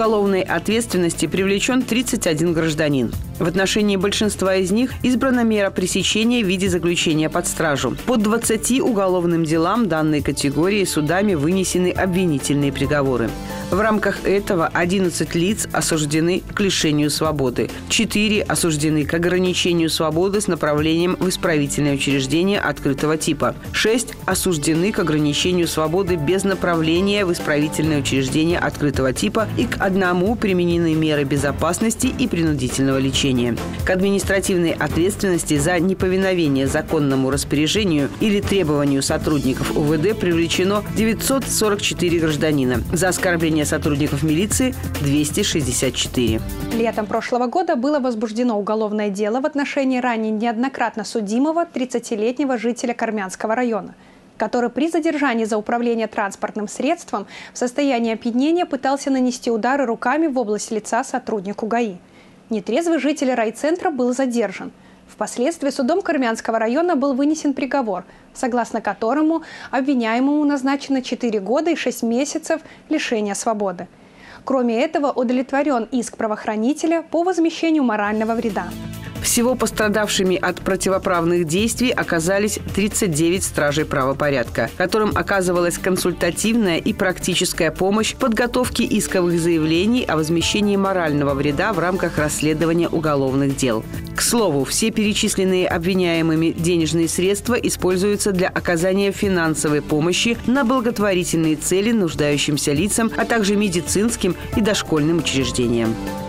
уголовной ответственности привлечен 31 гражданин. В отношении большинства из них избрана мера пресечения в виде заключения под стражу. По 20 уголовным делам данной категории судами вынесены обвинительные приговоры. В рамках этого 11 лиц осуждены к лишению свободы, 4 осуждены к ограничению свободы с направлением в исправительное учреждение открытого типа, 6 осуждены к ограничению свободы без направления в исправительное учреждение открытого типа и к 1 применены меры безопасности и принудительного лечения. К административной ответственности за неповиновение законному распоряжению или требованию сотрудников УВД привлечено 944 гражданина. За оскорбление сотрудников милиции – 264. Летом прошлого года было возбуждено уголовное дело в отношении ранее неоднократно судимого 30-летнего жителя Кармянского района, который при задержании за управление транспортным средством в состоянии опьянения пытался нанести удары руками в область лица сотруднику ГАИ. Нетрезвый житель райцентра был задержан. Впоследствии судом Кармянского района был вынесен приговор, согласно которому обвиняемому назначено 4 года и 6 месяцев лишения свободы. Кроме этого, удовлетворен иск правоохранителя по возмещению морального вреда. Всего пострадавшими от противоправных действий оказались 39 стражей правопорядка, которым оказывалась консультативная и практическая помощь в подготовке исковых заявлений о возмещении морального вреда в рамках расследования уголовных дел. К слову, все перечисленные обвиняемыми денежные средства используются для оказания финансовой помощи на благотворительные цели нуждающимся лицам, а также медицинским и дошкольным учреждениям.